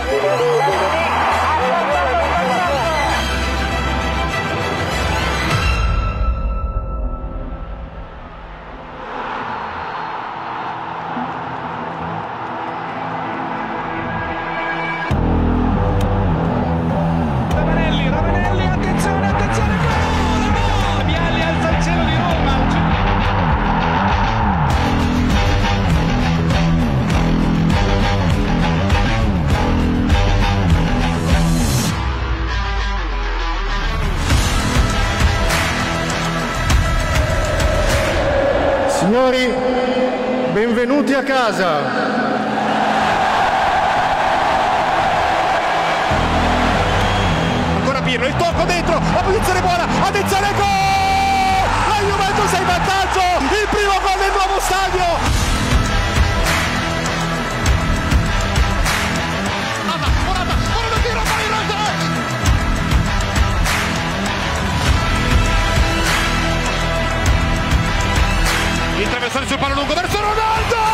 Signori, benvenuti a casa. Ancora Pirlo, il tocco dentro, la posizione buona, attenzione, gol! La Juventus è in vantaggio, il primo gol del nuovo stadio! Il traversone sul palo lungo verso Ronaldo!